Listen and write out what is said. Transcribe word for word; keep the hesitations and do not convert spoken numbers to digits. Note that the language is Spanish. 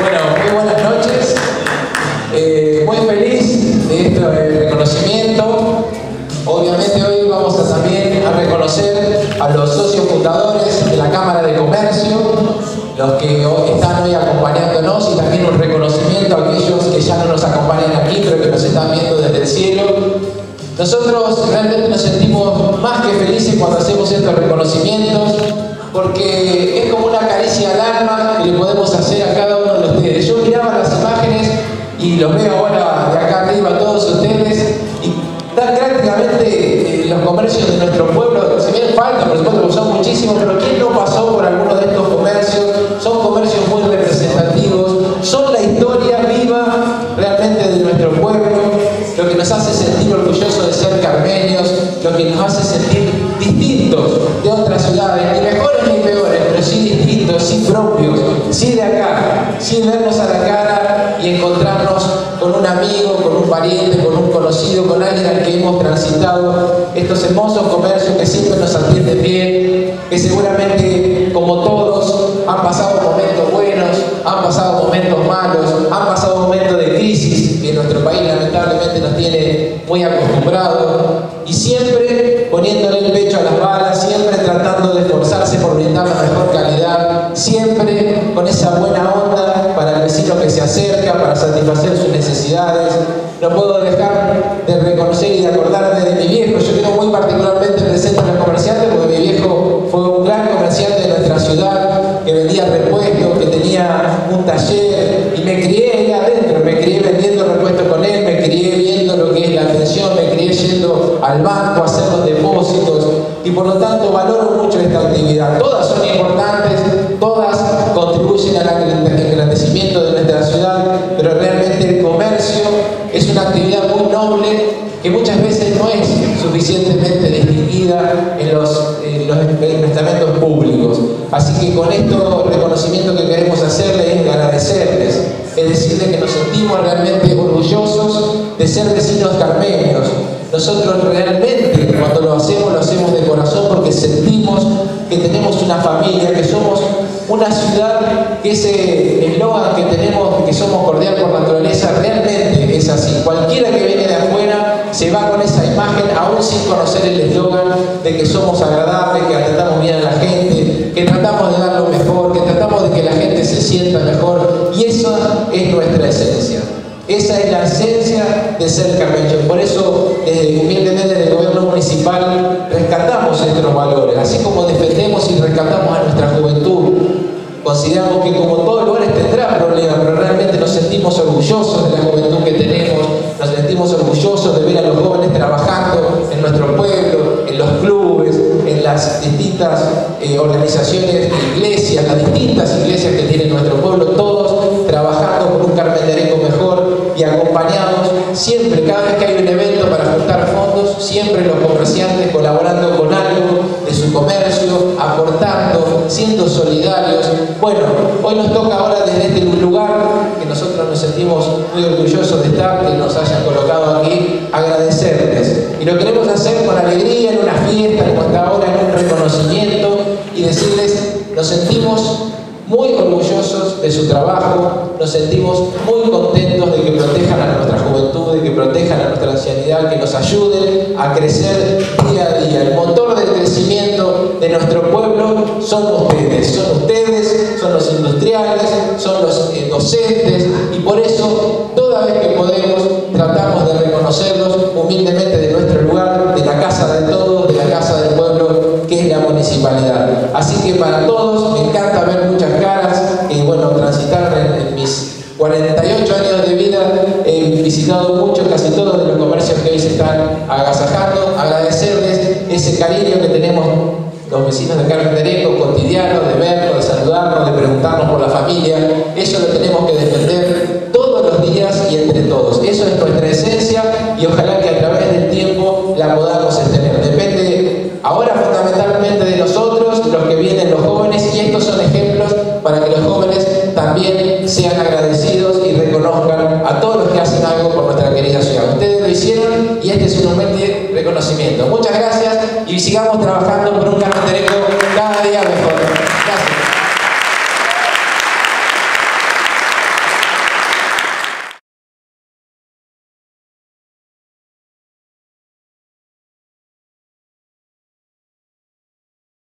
Bueno, muy buenas noches. Eh, muy feliz de este reconocimiento. Obviamente hoy vamos a también a reconocer a los socios fundadores de la Cámara de Comercio, los que hoy están hoy acompañándonos, y también un reconocimiento a aquellos que ya no nos acompañan aquí, pero que nos están viendo desde el cielo. Nosotros realmente nos sentimos más que felices cuando hacemos estos reconocimientos, porque es como una caricia al alma que le podemos hacer a cada uno de ustedes. Yo miraba las imágenes y los veo ahora de acá arriba a todos ustedes, y dan prácticamente eh, los comercios de nuestro pueblo. Si bien faltan, por supuesto, son muchísimos, pero ¿quién no pasó por alguno de estos comercios? Son comercios muy representativos, son la historia viva realmente de nuestro pueblo, lo que nos hace sentir orgullosos de ser carmeños, lo que nos hace sentir distintos de otras ciudades, ni mejores ni peores, pero sí distintos, sí propios, sí de acá, sin vernos a la cara y encontrarnos con un amigo, con un pariente, con un conocido, con alguien al que hemos transitado estos hermosos comercios que siempre nos atienden bien, que seguramente, como todos, han pasado momentos buenos, han pasado momentos malos, han pasado momentos de crisis que en nuestro país lamentablemente nos tiene muy acostumbrados, y siempre poniéndole el pecho a las balas, siempre tratando de esforzarse por brindar la mejor calidad, siempre con esa buena onda para el vecino que se acerca, para satisfacer sus necesidades. No puedo dejar de reconocer y de acordarme de mi viejo. Yo tengo muy particularmente presente a los comerciantes, porque mi viejo fue un gran comerciante de nuestra ciudad, que vendía repuestos, que tenía un taller, y me crié ahí adentro, me crié vendiendo repuestos con él, me crié viendo lo que es la pensión, me crié yendo al banco a hacer los depósitos, y por lo tanto valoro mucho esta actividad. Todas son importantes, todas contribuyen al engrandecimiento de nuestra ciudad, pero realmente el comercio es una actividad muy noble que muchas veces no es suficientemente distinguida en los, en los estamentos públicos. Así que con esto reconocimiento que queremos hacerles es agradecerles, es decirles que nos sentimos realmente orgullosos de ser vecinos carmeños. Nosotros realmente cuando lo hacemos, lo hacemos de corazón, porque sentimos que tenemos una familia, que somos una ciudad, que ese eslogan que tenemos, que somos cordial por naturaleza, realmente es así. Cualquiera que viene de afuera se va con esa imagen, aún sin conocer el eslogan de que somos agradables, que tratamos bien a la gente, que tratamos de dar lo mejor, que tratamos de que la gente se sienta mejor, y esa es nuestra esencia. Esa es la esencia de ser carmeño. Por eso, desde, humildemente, desde el gobierno municipal rescatamos estos valores, así como defendemos y rescatamos a nuestra juventud. Consideramos que como todos lugares tendrá problemas, pero realmente nos sentimos orgullosos de la juventud que tenemos, nos sentimos orgullosos de ver a los jóvenes trabajando en nuestro pueblo, en los clubes, en las distintas eh, organizaciones, iglesias, las distintas iglesias que tiene nuestro pueblo, todos trabajando por un Carmen de Areco mejor y acompañados siempre, cada vez que hay un evento para juntar fondos, siempre los comerciantes colaborando con algo de su comercio, aportando, siendo solidarios. Bueno, hoy nos toca ahora desde este lugar, que nosotros nos sentimos muy orgullosos de estar, que nos hayan colocado aquí, agradecerles. Y lo queremos hacer con alegría, en una fiesta, como hasta ahora, en un reconocimiento, y decirles, nos sentimos muy orgullosos de su trabajo, nos sentimos muy contentos de que protejan a nuestra juventud, de que protejan a nuestra ancianidad, que nos ayuden a crecer día a día. El motor del crecimiento de nuestro pueblo son ustedes, son ustedes, son los industriales, son los eh, docentes, y por eso toda vez que podemos tratamos de reconocerlos humildemente de nuestro lugar, de la casa de todos, de la casa del pueblo, que es la municipalidad. Así que para todos, me encanta ver muchas caras, y bueno, transitar en, en mis cuarenta y ocho años de vida, he visitado muchos, casi todos de los comercios que hoy se están agasajando. Agradecerles ese cariño que tenemos los vecinos de Carmen de Areco, cotidiano, de vernos, de saludarnos, de preguntarnos por la familia. Eso lo tenemos que defender todos los días y entre todos. Eso es nuestra esencia, y ojalá que a través del tiempo la podamos extender. Depende ahora fundamentalmente de nosotros, los que vienen, los jóvenes, y estos son ejemplos para que los jóvenes también sean agradecidos y reconozcan a todos los que hacen algo por nuestra querida ciudad. Ustedes lo hicieron, y este es un humilde reconocimiento. Muchas gracias, y sigamos trabajando por un Carmen de Areco cada día mejor.